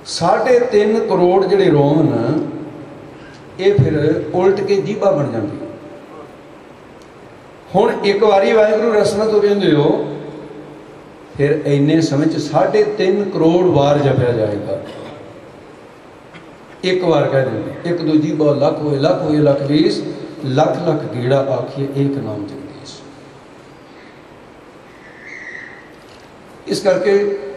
3.5 करोड़ जिहड़े रोम न ये फिर उल्ट के जीभा बन जाती। हुण एक बारी वाहिगुरू रसना तो कहते हो, फिर इन्ने समय 3.5 करोड़ वार जपया जाएगा। एक बार कह देंगे, एक दो जीभा लख होए, लख होए, लख 20, लख लख गेड़ा आखिए एक नाम जगदीश। इस करके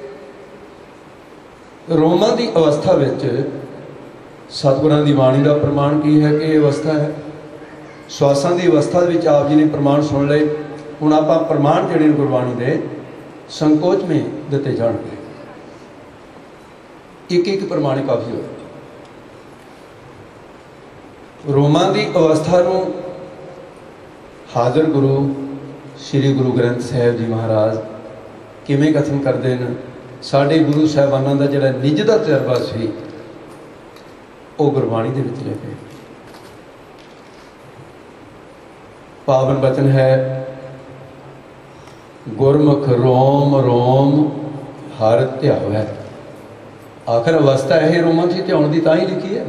रोमां की अवस्था विच सतगुरां की बाणी का प्रमाण की है कि अवस्था है। श्वासां की अवस्था विच आप जी ने प्रमाण सुन ले। हुण आपां प्रमाण जिहड़े गुरबाणी दे संकोच में दिते जाणगे, एक एक प्रमाण काफ़ी हो। रोमां की अवस्था नूं हाज़र गुरु श्री गुरु ग्रंथ साहिब जी महाराज किवें कथन करते हैं। साडे गुरु साहिबानां दा जिहड़ा निज दा तजर्बा सी वो गुरबाणी दे विच लिखे। पावन वचन है, गुरमुख रोम रोम हर ध्यावै। आखिर अवस्था यह रोमां च ध्यान की तां ही लिखी है।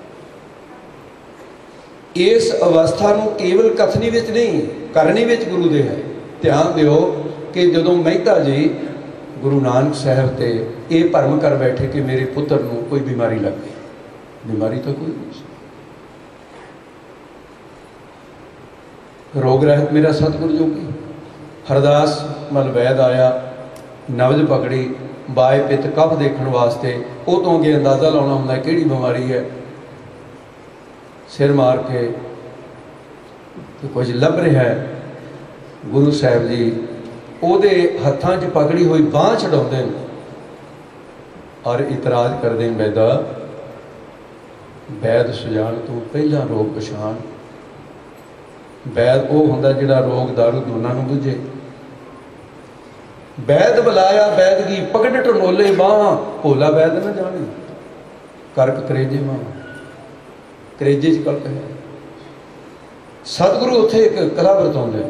इस अवस्था को केवल कथनी विच नहीं, करनी विच गुरु दे है। ध्यान दिओ कि जदों मेहता जी गुरु नानक साहब ते ये भरम कर बैठे कि मेरे पुत्र को कोई बीमारी लग गई, बीमारी तो कोई नहीं, रोग रहत मेरा सतगुरु जोगी। हरदास मल वैद आया, नब्ज पकड़ी, बाय पित कफ देखने वास्ते, वो तो अगे अंदाज़ा लाना होंदा किहड़ी बीमारी है। सिर मार के तो कुछ लभ रहा है। गुरु साहब जी ਉਹਦੇ हत्थां 'ਚ पकड़ी हुई बांह छड़ाउंदे ने और इतराज़ करते हैं, वैदा वैद सुजान तू पहला रोग पछाण। वैद वो हुंदा जिहड़ा रोग दारू दोनों नूं बुझे। वैद बुलाया वैद की पकड़ टंडोले बांह, भोला वैद न जाने करक करेजे मां, करेजे च कलक है। सतगुरु उत्थे एक कला वरताउंदे,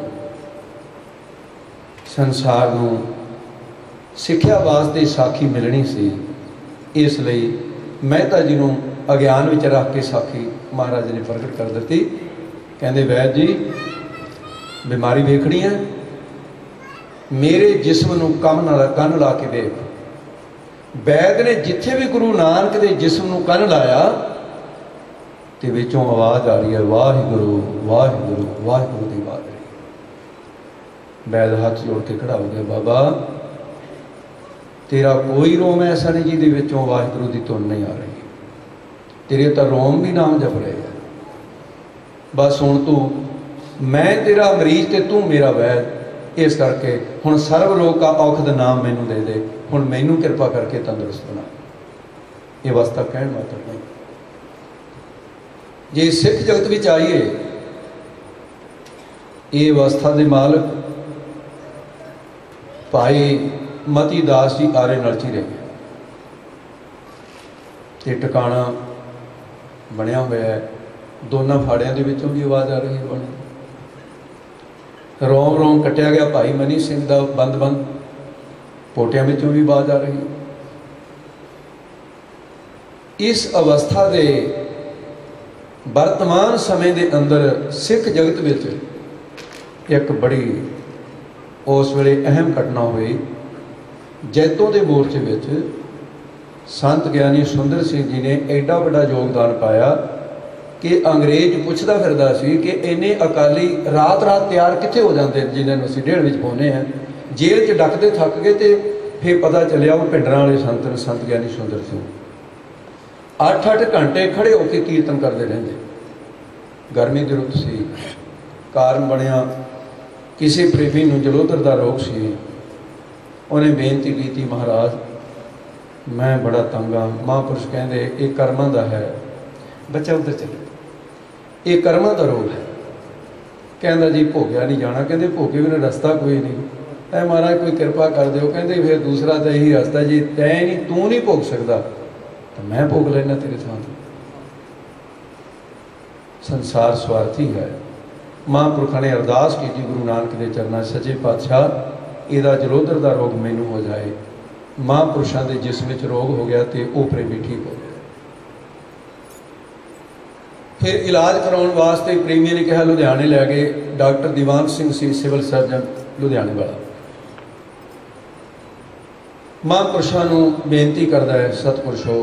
संसार नूं सिक्ख्या वास्ते साखी मिलनी सी, इसलिए मेहता जी नूं अज्ञान विच रख के साखी महाराज ने प्रगट कर दी। कहते वैद जी बीमारी वेखनी है, मेरे जिस्म नूं कन ला के देख। वैद ने जिथे भी गुरु नानक के जिस्म नूं कन लाया तो विचों आवाज़ आ रही है, वाहिगुरु वाहिगुरु वाहिगुरु की आवाज़। वैद हाथ जोड़ के खड़ा हो गया, बाबा तेरा कोई रोम ऐसा नहीं जिहदे विचों वाहिगुरु की धुन नहीं आ रही, तेरे तो रोम भी नाम जप रहे हैं। बस हुण तू, मैं तेरा मरीज ते तू मेरा वैद, इस करके हुण सर्व लोक का औखद नाम मैनू दे दे, हुण मैनू किरपा करके तंदुरुस्त बना। ये अवस्था कहण मात्र नहीं। जे सिख जगत विच आइए, ये अवस्था के मालक भाई मती दास जी आरे नलची रहे ते टिकाणा बनया हुआ है। दोनों फाड़ियां दे विचों भी आवाज़ आ रही है बनी। रोम रोम कट्टिया गया भाई मनी सिंह दा बंद बंद, पोटियां विचों भी आवाज़ आ रही है। इस अवस्था के वर्तमान समय के अंदर सिख जगत विच एक बड़ी उस वेले अहम घटना हुई। जैतों के मोर्चे में संत ज्ञानी सुंदर सिंह जी ने एडा बड़ा योगदान पाया कि अंग्रेज पुछदा फिरदा सी कि इन्ने अकाली रात रात तैयार कित्थे हो जाते हैं जिन्होंने असीं ढेड़ विच पाउने हैं। जेल च डकते थक गए तो फिर पता चलिया वो भिंडरां वाले संत ने, संत ज्ञानी सुंदर सिंह 8-8 घंटे खड़े होकर कीर्तन करते रहंदे। गर्मी की रुत सी, कारण बनिया किसी प्रेमी नूं जलोधर का रोग सी। उन्हें बेनती की, महाराज मैं बड़ा तंग हाँ। महापुरुष कहते ये कर्मां दा है, बच्चा उधर चले, ये कर्मां दा रोग है। कहता जी भोगिया नहीं जाना, कहते भोगे बिना रस्ता कोई नहीं। ऐ महाराज कोई कृपा कर दो। कहते फिर दूसरा तो यही रास्ता, जी तै नहीं तू नहीं भोग सकता तो मैं भोग लेना तेरे थां। संसार स्वार्थी है। महापुरखा ने अरदास की गुरु नानक के चरणों, सच्चे पातशाह इहदा जलोधर का रोग मैनू हो जाए, महापुरुषों के जिस्म में रोग हो गया तो वह प्रेमी ठीक हो गया। फिर इलाज कराने वास्ते प्रेमी ने कहा लुधियाने लै गए। डॉक्टर दीवान सिंह सी सिविल सर्जन लुधियाने वाला, महापुरुषों को बेनती करता है, सतपुरुषो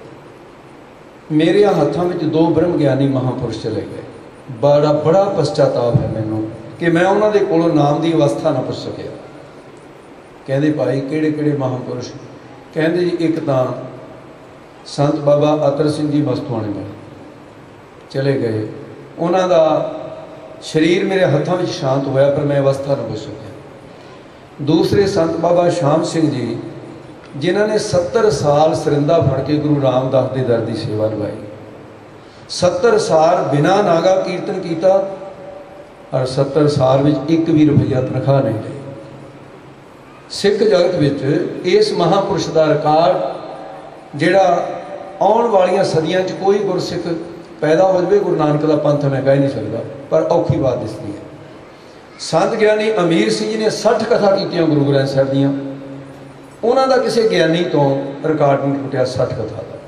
मेरे हाथों में 2 ब्रह्म ज्ञानी महापुरुष चले गए, बड़ा पश्चाताप है मैनू कि मैं उन्होंने कोलों नाम की अवस्था ना पुछ सकिया। कहते भाई किहड़े महापुरुष? कहते जी एक तो संत बाबा अतर सिंह जी मस्तवाने वाले चले गए, उन्हों का शरीर मेरे हाथों में शांत होया पर मैं अवस्था ना पुछ सकिया। दूसरे संत बाबा श्याम सिंह जी जिन्होंने 70 साल सरिंदा फड़ के गुरु रामदास के दर की सेवा निभाई, 70 साल बिना नागा कीर्तन किया और 70 साल में 1 भी रुपया तनख्वाह नहीं ली। सिख जगत में इस महापुरुष का रिकॉर्ड जिहड़ा आने वाली सदियों कोई गुरसिख पैदा हो जाए, गुरु नानक का पंथ मैं कह नहीं सकता, पर औखी बात दिसती है। संत ज्ञानी अमीर सिंह जी ने 60 कथा की गुरु ग्रंथ साहब दियाँ, उन्होंने किसी ज्ञानी तो रिकॉर्ड नहीं टूटिया 60 कथा का।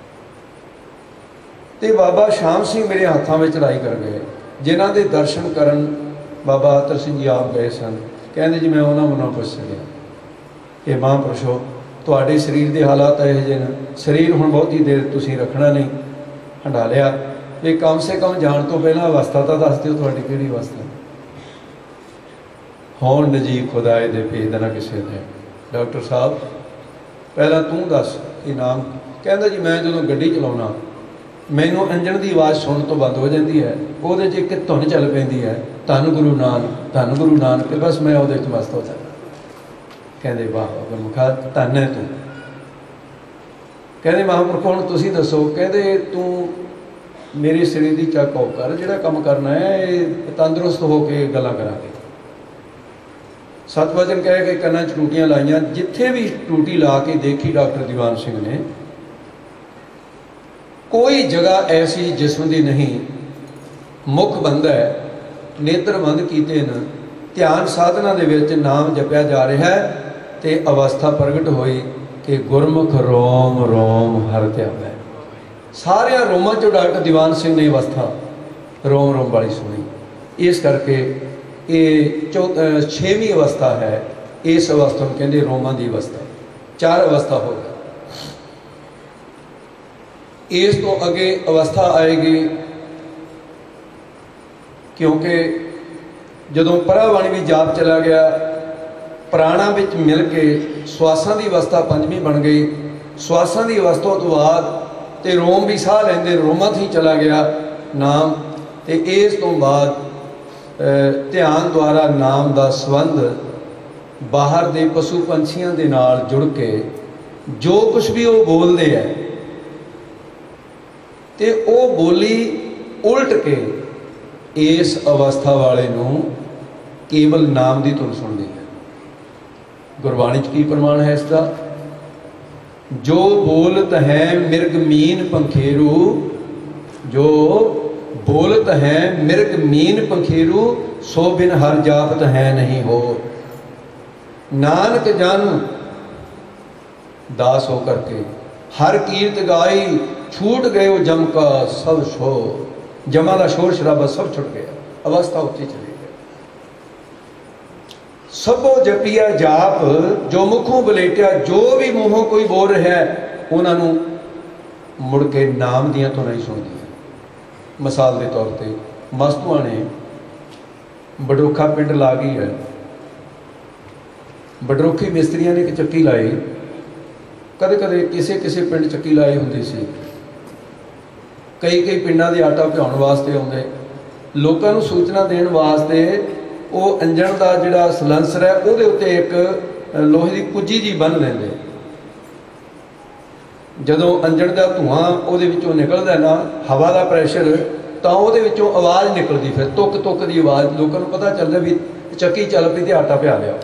तो बाबा श्याम सिंह मेरे हाथों में चढ़ाई कर गए, जिन्हों के दर्शन करन बाबा अतर सिंह जी आप गए सन। कहते जी मैं उन्होंने मना पुछ सकिया कि महापुरुषो तुहाडे शरीर के हालात यह जे न, शरीर हुण बहुती देर तुसीं रखना नहीं, हंडा लिया, ये कम से कम जान तो पहला अवस्था तो दस दिओ तुहाडी किहड़ी अवस्था। होण नजीक खुदाए दे भेद ना किसी ने। डॉक्टर साहब पहला तू दस कि नाम? कहता जी मैं जो गड्डी चलाउणा मैनू इंजन की आवाज़ सुनने तो बंद हो जाती है, वो एक धुन चल पैंदी है धन गुरु नानक, बस मैं वो मस्त हो जाता। कहते वाह गुरमुखा धन है तू। कहते महापुरख हुण तुसीं दसो। कहते तू मेरे शरीर की चक ऑफ कर, जिहड़ा काम करना है ये तंदुरुस्त होकर गल्लां करांगे। सतवचन कह के कन्नां च टूटियां लाइयां, जिथे भी टूटी ला के देखी डॉक्टर दीवान सिंह ने, कोई जगह ऐसी जिस्म की नहीं। मुख बंद है, नेत्र बंद कीते न, ध्यान साधना दे विच नाम जपया जा रहा है, तो अवस्था प्रगट हुई कि गुरमुख रोम रोम हर ध्यावै। सारे रोमां चों डॉक्टर दीवान सिंह ने अवस्था रोम रोम वाली सुनी। इस करके ये 6वीं अवस्था है। इस अवस्था को कहते रोमां की अवस्था। 4 अवस्था हो गई। इस तो अगे अवस्था आएगी, क्योंकि जदों परावाणी भी जाप चला गया, प्राणा विच मिल के श्वासां की अवस्था 5वीं बन गई। श्वासां की अवस्था तो बाद तो रोम भी साह लेंदे, रोमां ही चला गया नाम। तो इस तो बाद ध्यान द्वारा नाम का संबंध बाहर के पशु पंछियों के नाल जुड़ के जो कुछ भी वो बोलते हैं तो वो बोली उल्ट के इस अवस्था वाले नूं केवल नाम की धुन सुनती है। गुरबाणी की प्रमाण है इसका? जो बोलत है मिर्ग मीन पंखेरू, जो बोलत है मिर्ग मीन पंखेरू, सो बिन हर जापत है नहीं हो। नानक जन दास होकर के हर कीर्त गाई, छूट गए वो जम का सब शो। जमा का शोर शराबा सब छुट गया, अवस्था उत्ती चली गई। सबो जपिया जाप, जो मुखों बलेटिया, जो भी मुँहों कोई बोल रहा है उन्होंने मुड़ के नाम दियाँ तो नहीं सुनती। मिसाल के तौर पर मस्तूआ ने बडोखा पिंड ला गई है, बडोखी मिस्त्रियों ने एक चक्की लाई, कदे कदे किसी किसी पिंड चक्की लाई होंगी सी। कई कई पिंडों के आटा पिहाउण वास्ते आउंदे, लोगों को सूचना देण वास्ते वो इंजन का जिहड़ा सलैंसर है उहदे उत्ते एक लोहे की कुजी जी बन लेंदे। जदों इंजन का धुआं उहदे विचों निकलदा ना, हवा का प्रैशर, तो उहदे विचों आवाज़ निकलदी, फिर तुक तुक की आवाज़, लोगों को पता चलदा भी चक्की चल पई ते आटा पिहा लिया।